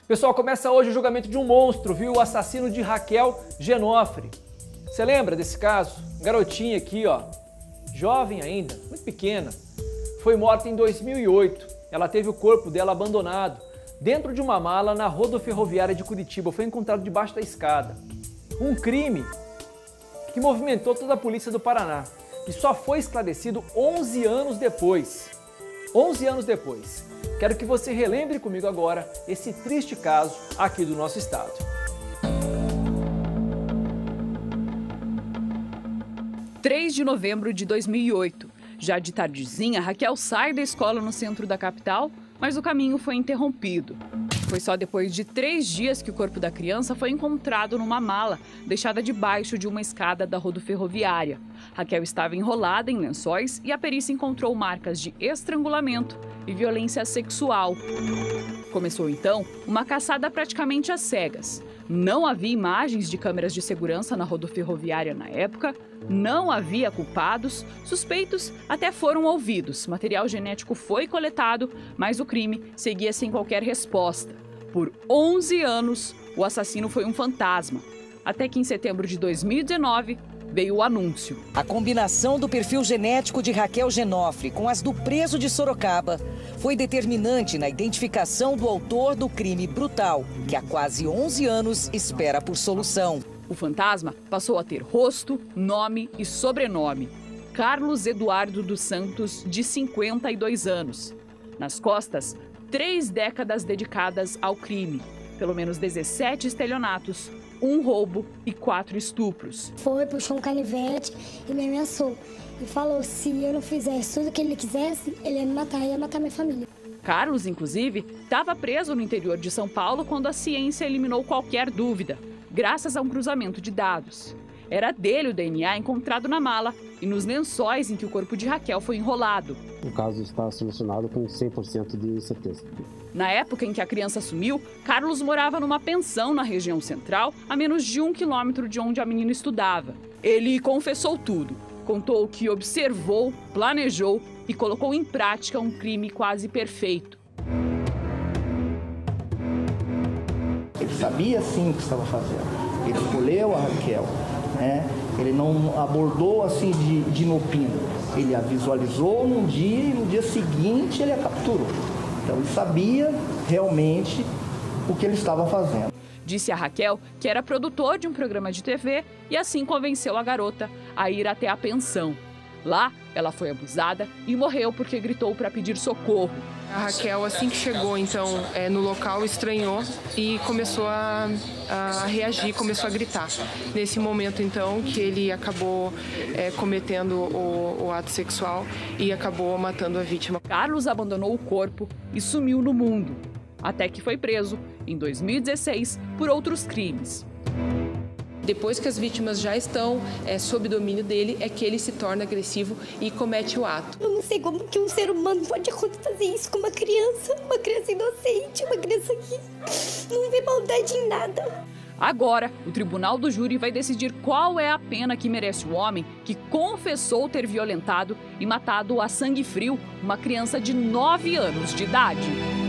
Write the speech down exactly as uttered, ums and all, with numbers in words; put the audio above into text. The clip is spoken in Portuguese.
Pessoal, começa hoje o julgamento de um monstro, viu? O assassino de Raquel Genofre. Você lembra desse caso? Garotinha aqui, ó, jovem ainda, muito pequena. Foi morta em dois mil e oito. Ela teve o corpo dela abandonado dentro de uma mala na rodoferroviária de Curitiba. Foi encontrado debaixo da escada. Um crime que movimentou toda a polícia do Paraná, que só foi esclarecido onze anos depois. onze anos depois. Quero que você relembre comigo agora esse triste caso aqui do nosso estado. três de novembro de dois mil e oito. Já de tardezinha, Raquel sai da escola no centro da capital, mas o caminho foi interrompido. Foi só depois de três dias que o corpo da criança foi encontrado numa mala, deixada debaixo de uma escada da rodoferroviária. Raquel estava enrolada em lençóis e a perícia encontrou marcas de estrangulamento e violência sexual. Começou então uma caçada praticamente às cegas. Não havia imagens de câmeras de segurança na rodoferroviária na época, não havia culpados, suspeitos até foram ouvidos, material genético foi coletado, mas o crime seguia sem qualquer resposta. Por onze anos, o assassino foi um fantasma, até que em setembro de dois mil e dezenove, veio o anúncio. A combinação do perfil genético de Raquel Genofre com as do preso de Sorocaba foi determinante na identificação do autor do crime brutal, que há quase onze anos espera por solução. O fantasma passou a ter rosto, nome e sobrenome. Carlos Eduardo dos Santos, de cinquenta e dois anos. Nas costas, três décadas dedicadas ao crime. Pelo menos dezessete estelionatos, um roubo e quatro estupros. Foi, puxou um canivete e me ameaçou. E falou, se eu não fizesse tudo o que ele quisesse, ele ia me matar, ia matar minha família. Carlos, inclusive, estava preso no interior de São Paulo quando a ciência eliminou qualquer dúvida, graças a um cruzamento de dados. Era dele o D N A encontrado na mala e nos lençóis em que o corpo de Raquel foi enrolado. O caso está solucionado com cem por cento de certeza. Na época em que a criança sumiu, Carlos morava numa pensão na região central, a menos de um quilômetro de onde a menina estudava. Ele confessou tudo. Contou que observou, planejou e colocou em prática um crime quase perfeito. Ele sabia sim o que estava fazendo. Ele escolheu a Raquel, né? Ele não abordou assim de, de inopino. Ele a visualizou num dia e no dia seguinte ele a capturou. Então ele sabia realmente o que ele estava fazendo. Disse a Raquel que era produtor de um programa de T V e assim convenceu a garota a ir até a pensão. Lá, ela foi abusada e morreu porque gritou para pedir socorro. A Raquel, assim que chegou, então, é, no local, estranhou e começou a, a reagir, começou a gritar. Nesse momento, então, que ele acabou é, cometendo o, o ato sexual e acabou matando a vítima. Carlos abandonou o corpo e sumiu no mundo, até que foi preso, em dois mil e dezesseis, por outros crimes. Depois que as vítimas já estão é, sob domínio dele, é que ele se torna agressivo e comete o ato. Eu não sei como que um ser humano pode fazer isso com uma criança, uma criança inocente, uma criança que não vê maldade em nada. Agora, o tribunal do júri vai decidir qual é a pena que merece o homem que confessou ter violentado e matado a sangue frio uma criança de nove anos de idade.